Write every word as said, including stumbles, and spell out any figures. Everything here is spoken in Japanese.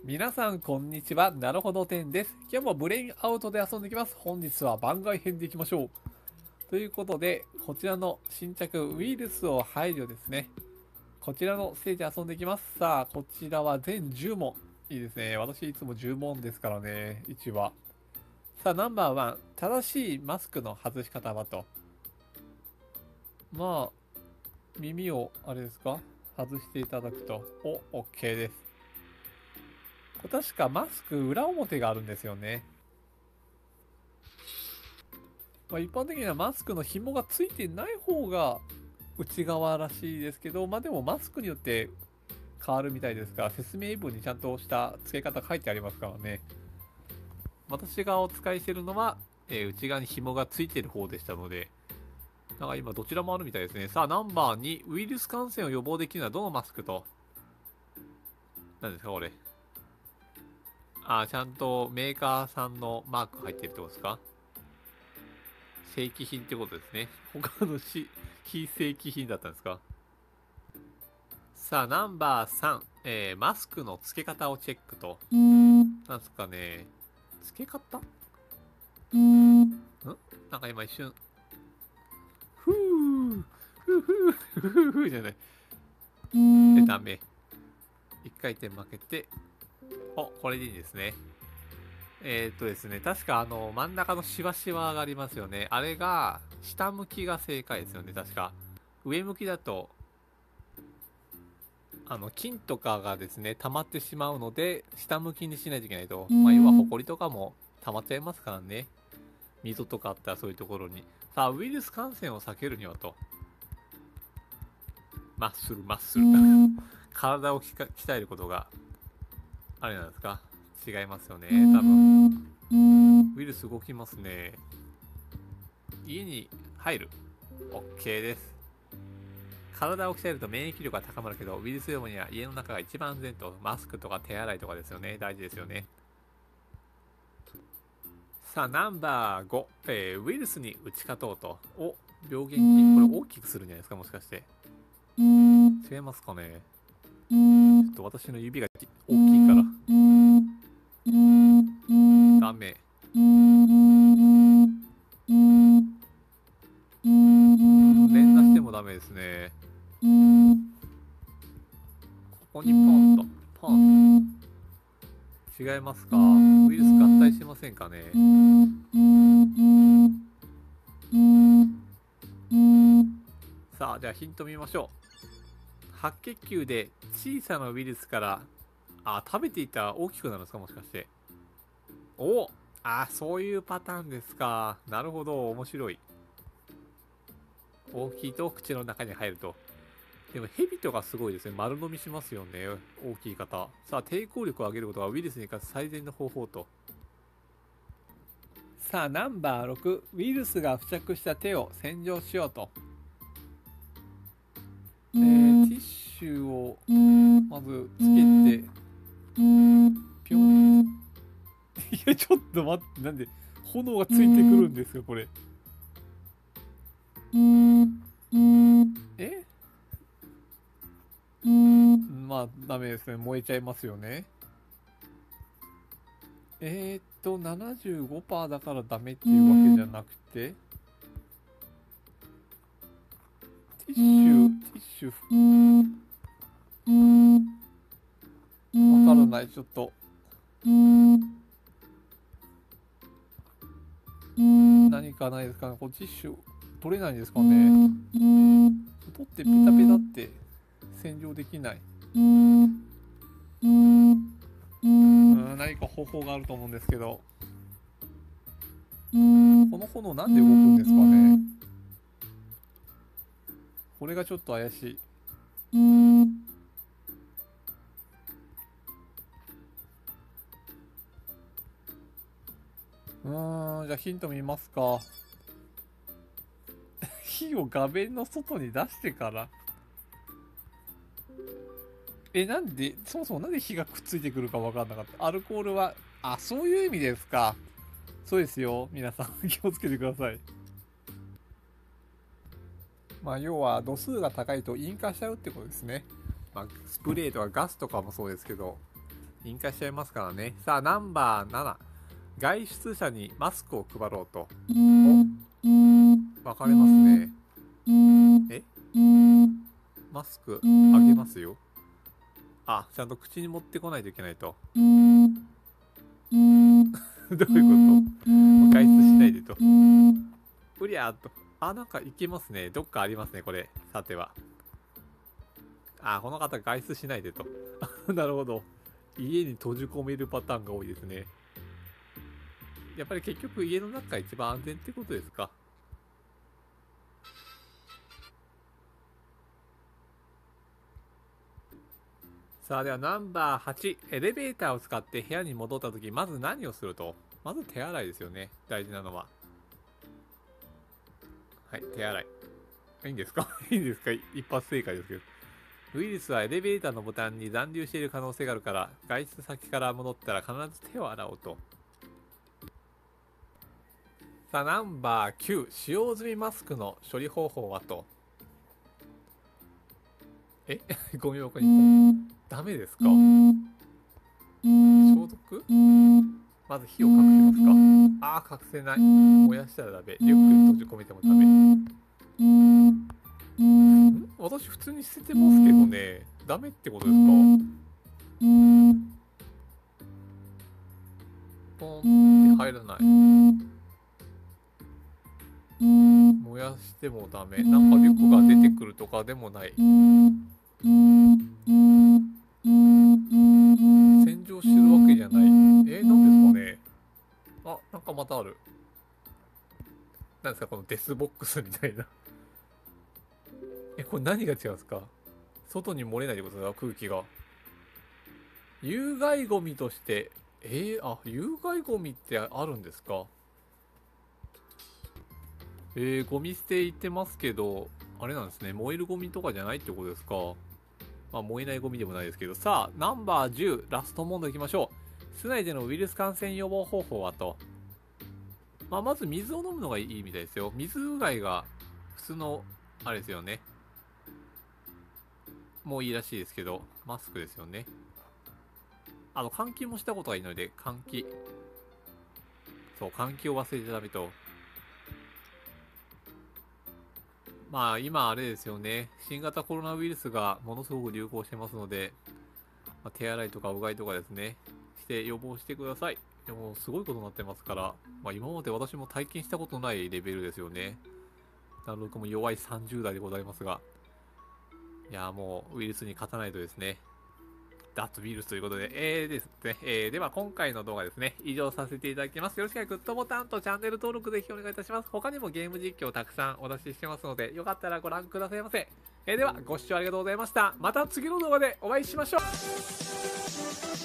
皆さんこんにちは。なるほどてんです。今日もブレインアウトで遊んでいきます。本日は番外編でいきましょう。ということで、こちらの新着ウイルスを排除ですね。こちらのステージ遊んでいきます。さあ、こちらは全じゅう問。いいですね。私いつもじゅう問ですからね。いちは。さあ、ナンバーワン。正しいマスクの外し方はと。まあ、耳を、あれですか外していただくと。お、OK です。これ確かマスク裏表があるんですよね。まあ、一般的にはマスクの紐がついてない方が内側らしいですけど、まあでもマスクによって変わるみたいですが、説明文にちゃんとした付け方書いてありますからね。私がお使いしているのは、えー内側に紐がついている方でしたので、なんか今どちらもあるみたいですね。さあ、ナンバーに、ウイルス感染を予防できるのはどのマスクと、何ですかこれ。あ、ちゃんとメーカーさんのマーク入ってるってことですか？正規品ってことですね。他のし非正規品だったんですか？さあ、ナンバーさん、えー、マスクの付け方をチェックと。なんすかね、付け方んなんか今一瞬、ふー、ふーふー、ふーふーふーじゃない。え、ダメ。一回転負けて、お、これでいいですね。えー、っとですね、確かあの、真ん中のシワシワがありますよね。あれが、下向きが正解ですよね、確か。上向きだと、あの、菌とかがですね、溜まってしまうので、下向きにしないといけないと。まあ、要は、ホコリとかも溜まっちゃいますからね。溝とかあったらそういうところに。さあ、ウイルス感染を避けるにはと。マッスル、マッスル。体を鍛えることが、あれなんですか？違いますよね、多分。ウイルス動きますね。家に入る。OK です。体を鍛えると免疫力が高まるけど、ウイルス予防には家の中が一番安全と、マスクとか手洗いとかですよね。大事ですよね。さあ、ナンバーご、えー、ウイルスに打ち勝とうと。お、病原菌。これ大きくするんじゃないですか、もしかして。違いますかね。ちょっと私の指が大きいから。ダメ。連打してもダメですね。ここにポンと。ポン。違いますか？ウイルス合体してませんかね？さあ、じゃあヒント見ましょう。白血球で小さなウイルスから、あ、食べていたら大きくなるんですかもしかして。おあ、そういうパターンですか。なるほど、面白い。大きいと口の中に入ると。でもヘビとかすごいですね。丸飲みしますよね。大きい方。さあ、抵抗力を上げることがウイルスに勝つ最善の方法と。さあ、ナンバーろく。ウイルスが付着した手を洗浄しようと。えー、ティッシュをまずつけて、ぴょん。いや、ちょっと待って、なんで炎がついてくるんですか、これ。えまあ、ダメですね。燃えちゃいますよね。えー、っと、ななじゅうごパーセント だからダメっていうわけじゃなくて、ティッシュ、ティッシュ、わからない、ちょっと。何かないですかね。これティッシュ取れないんですかね。取ってペタペタって洗浄できない。うん、何か方法があると思うんですけど。この炎なんで動くんですかね。これがちょっと怪しい。うーん、じゃあヒント見ますか。火を画面の外に出してから。え、なんで、そもそもなんで火がくっついてくるか分かんなかった。アルコールは、あ、そういう意味ですか。そうですよ。皆さん気をつけてください。まあ、要は度数が高いと引火しちゃうってことですね。まあ、スプレーとかガスとかもそうですけど、 引火しちゃいますからね。さあ、ナンバーなな。外出者にマスクを配ろうと。お、分かれますね。えマスクあげますよ。あ、ちゃんと口に持ってこないといけないと。どういうこと外出しないでと。うりゃーっと。あ、なんかいけますね。どっかありますね、これ。さては。あ、この方外出しないでと。なるほど。家に閉じ込めるパターンが多いですね。やっぱり結局家の中が一番安全ってことですか。さあ、ではナンバーはち。エレベーターを使って部屋に戻った時、まず何をすると。まず手洗いですよね。大事なのは。はい、手洗い。いいんですかいいんですか一発正解ですけど。ウイルスはエレベーターのボタンに残留している可能性があるから、外出先から戻ったら必ず手を洗おうと。さあ、ナンバーきゅう。使用済みマスクの処理方法はと。えゴミ箱にダメですか。消毒まず火を隠しますか。ああ、隠せない。燃やしたらダメ。リュックに閉じ込めてもダメ。ん私普通に捨ててますけどね。ダメってことですか。ポンって入らない。燃やしてもダメ。なんかリュックが出てくるとかでもない。洗浄してるわけじゃない。えー、なんですかね。あ、なんかまたある。なんですかこのデスボックスみたいな。え、これ何が違うんですか。外に漏れないってことだ、空気が。有害ゴミとして、えー、あ、有害ゴミってあるんですか。えー、ゴミ捨て行ってますけど、あれなんですね。燃えるゴミとかじゃないってことですか。まあ、燃えないゴミでもないですけど。さあ、ナンバーじゅう、ラスト問題いきましょう。室内でのウイルス感染予防方法はと。まあ、まず水を飲むのがいいみたいですよ。水うがいが普通の、あれですよね。もういいらしいですけど、マスクですよね。あの、換気もしたことがいいので、換気。そう、換気を忘れちゃダメと。まあ、今あれですよね。新型コロナウイルスがものすごく流行してますので、まあ、手洗いとかうがいとかですね、して予防してください。でも、すごいことになってますから、まあ、今まで私も体験したことないレベルですよね。なるほど、も弱いさんじゅう代でございますが。いや、もうウイルスに勝たないとですね。脱ウイルスということで、えーですね、えー、では今回の動画ですね、以上させていただきます。よろしければグッドボタンとチャンネル登録ぜひお願いいたします。他にもゲーム実況たくさんお出ししてますので、よかったらご覧くださいませ。えー、では、ご視聴ありがとうございました。また次の動画でお会いしましょう。